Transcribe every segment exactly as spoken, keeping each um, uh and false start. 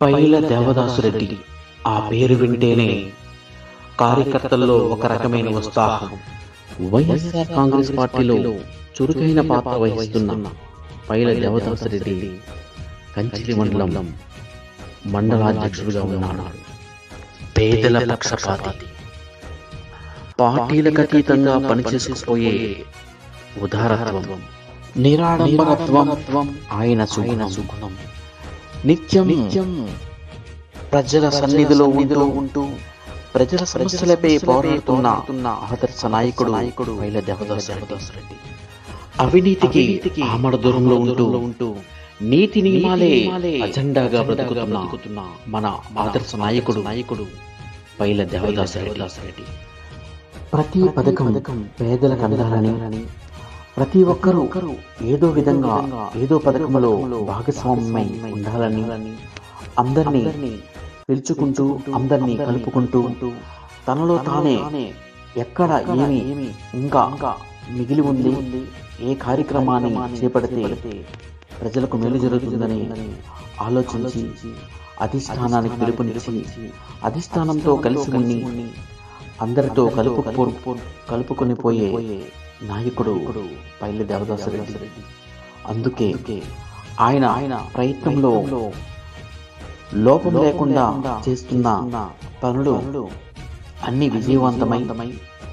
పైల దేవదాసురెడ్డి ఆ పేరు వింటేనే కార్యకర్తల్లో ఒక రకమైన ఉత్సాహం. వైఎస్ఆర్ కాంగ్రెస్ పార్టీలో చురుకైన పాత్ర వహిస్తున్న పైల దేవదాసురెడ్డి కంచిలి మండలం మండలాధ్యక్షుడిగా ఉన్నాడు. పేదల పక్షపాతి, పార్టీలకు అతీతంగా పనిచేసుకుపోయే ఉదారత్వం, నిరాడంబరత్వం ఆయన సుగుణం. నిత్యం నిత్యం ప్రజల సన్నిధిలో ఉంటూ ఉంటూ ప్రజల సమస్యలపై పోరాడుతున్న ఆదర్శ నాయకుడు నాయకుడు పైల దేవదాసురెడ్డి. అవినీతికి ఆమడ దూరంలో ఉంటూ ఉంటూ నీతి నియమాలే అజెండాగా బ్రతుకుతున్న మన ఆదర్శ నాయకుడు నాయకుడు పైల దేవదాసురెడ్డి. ప్రతి పథకం పేదలకు అందాలని, ప్రతి ఒక్కరూ ఏదో విధంగా ఏదో పథకంలో భాగస్వామ్యమై ఉండాలని, అందరినీ పిలుచుకుంటూ అందరినీ కలుపుకుంటూ తనలో తానే ఎక్కడ ఏమి ఇంకా మిగిలి ఉంది, ఏ కార్యక్రమాన్ని చేపడితే ప్రజలకు మేలు జరుగుతుందని ఆలోచించి అధిష్టానానికి పిలుపునిచ్చి అధిష్టానంతో కలిసి ఉండి అందరితో కలుపు కలుపుకొని పోయే నాయకుడు పైల దేవదాసురెడ్డి. అందుకే ఆయన ఆయన ప్రయత్నంలో లోపం లేకుండా చేస్తున్న పనులు అన్ని విజయవంతమై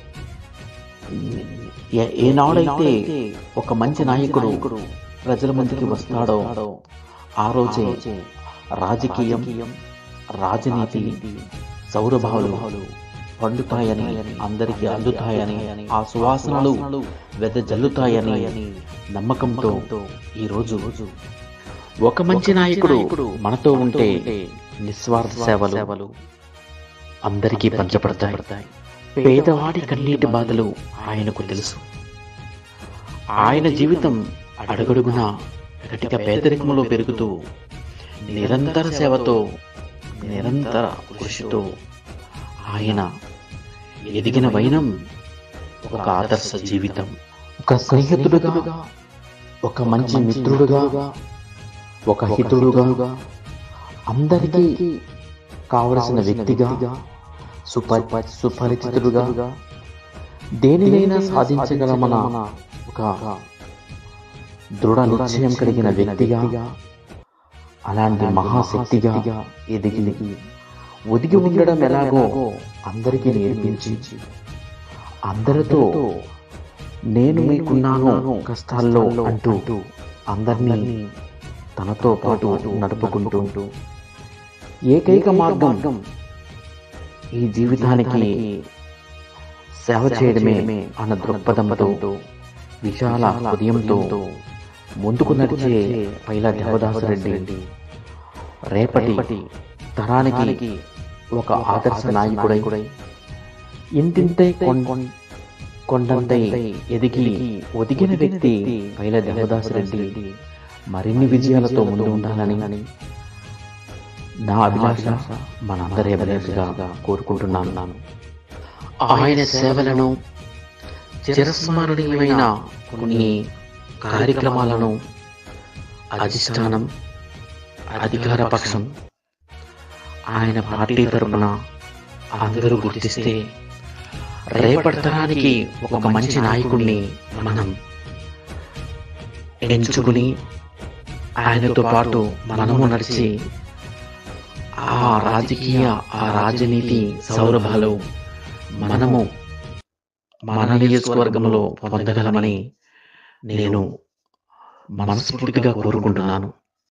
ఏనాడైతే ఒక మంచి నాయకుడు ప్రజల ముందుకి వస్తాడో ఆ రోజే రాజకీయం, రాజనీతి, సౌరభావాలు పండుతాయని, అందరికీ అందుతాయని, ఆ సువాసనలు వెదజల్లుతాయని నమ్మకంతో ఈరోజు ఒక మంచి నాయకుడు మనతో ఉంటే నిస్వార్థ సేవలు అందరికీ పంచబడతాయి. పేదవాడి కన్నీటి బాధలు ఆయనకు తెలుసు. ఆయన జీవితం అడుగడుగునా కటిక పేదరికంలో పెరుగుతూ నిరంతర సేవతో నిరంతర కృషితో ఆయన ఎదిగిన వైనం ఒక ఆదర్శ జీవితం. ఒక స్నేహితుడుగా, ఒక మంచి మిత్రుడుగా, ఒక హితుడుగా, అందరికీ కావలసిన వ్యక్తిగా, సుపరి సుపరిచితుడుగా, దేనినైనా సాధించగలమన ఒక దృఢ నిశ్చయం కలిగిన వ్యక్తిగా, అలాంటి మహాశక్తిగా ఎదిగి ఒదిగి ఉండడం ఎలాగో అందరికీ నేర్పించి అందరితో నేను మీకున్నాను కష్టాల్లో అంటూ అందరినీ తనతో పాటు నడుపుకుంటూ ఏకైక మార్గం ఈ జీవితానికి సేవ చేయడమే అన్న దృక్పథంతో విశాల హృదయంతో ముందుకు నడిచే పైల దేవదాసురెడ్డి రేపటి తరానికి ఒక ఆదర్శ నాయకుడై ఇంటింటై కొండంతై ఎదిగి ఒదిగిన వ్యక్తి పైల దేవదాసురెడ్డి మరిన్ని విజయాలతో ముందు ఉండాలని నా అభిలాష, మనందరి అభిలాషగా కోరుకుంటున్నాను. ఆయన సేవలను, చిరస్మరణీయమైన కొన్ని కార్యక్రమాలను అధిష్టానం, అధికార పక్షం, ఆయన పార్టీ తరపున అందరూ గుర్తిస్తే రేపటి తరానికి ఒక మంచి నాయకుడిని మనం ఎంచుకుని ఆయనతో పాటు మనము నడిచి ఆ రాజకీయ, ఆ రాజనీతి సౌరభాలు మనము మన నియోజకవర్గంలో పొందగలమని నేను మనస్ఫూర్తిగా కోరుకుంటున్నాను.